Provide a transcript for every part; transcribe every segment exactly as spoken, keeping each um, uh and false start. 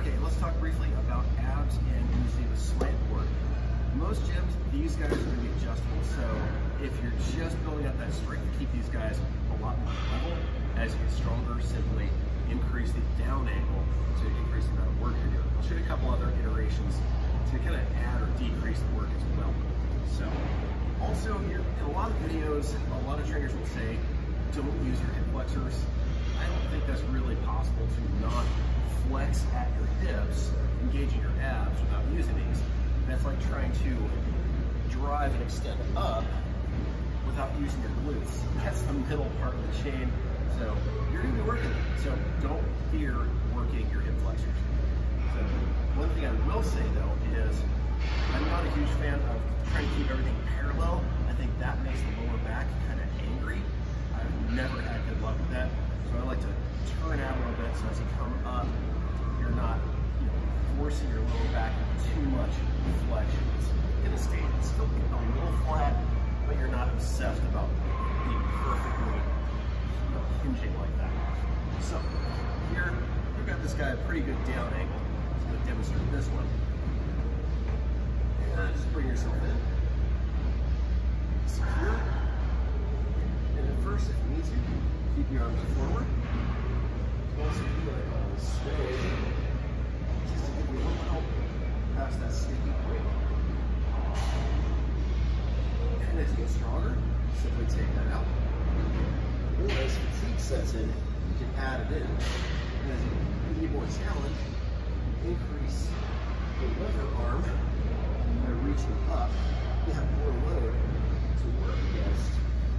Okay, let's talk briefly about abs and using the slant board. Most gyms, these guys are going to be adjustable, so if you're just building up that strength, keep these guys a lot more level. As you get stronger, simply increase the down angle to increase the amount of work you're doing. I'll show you a couple other iterations to kind of add or decrease the work as well. So, also, you're, in a lot of videos, a lot of trainers will say, don't use your hip flexors. I don't think that's really possible to not flex at your hips, engaging your abs without using these. That's like trying to drive and extend up without using your glutes. That's the middle part of the chain. So you're going to be working it. So don't fear working your hip flexors. So one thing I will say though is I'm not a huge fan of trying to keep everything parallel. I think that makes the lower back kind of angry. I've never had good luck with that. So I like to turn out a little bit so as you come up, you're not, you know, forcing your lower back into too much flexion. It's going to stay, it's still a little flat, but you're not obsessed about being perfectly, you know, hinging like that. So here, we've got this guy a pretty good down angle. I'm going to demonstrate this one. And just bring yourself in. Secure. And at first, if you need to, keep your arms forward. Also do it on the stay, just to give you a little help past that sticky point. And as you get stronger, simply take that out. Or as fatigue sets in, you can add it in. And as you need more challenge, increase the lever arm by reaching up. You have more load to work against.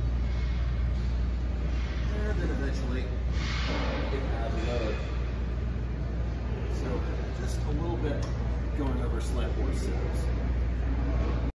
And then eventually, you can add load. So just a little bit going over slant board sit.